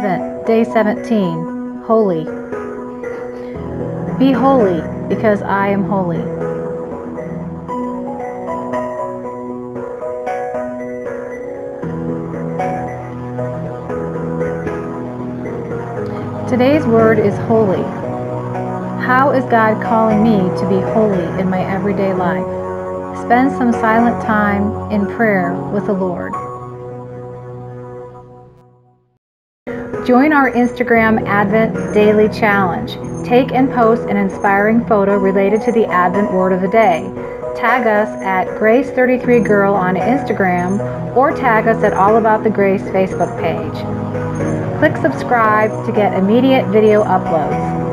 Advent, Day 17, Holy. Be holy, because I am holy. Today's word is holy. How is God calling me to be holy in my everyday life? Spend some silent time in prayer with the Lord. Join our Instagram Advent Daily Challenge. Take and post an inspiring photo related to the Advent Word of the Day. Tag us at Grace33Girl on Instagram or tag us at All About the Grace Facebook page. Click subscribe to get immediate video uploads.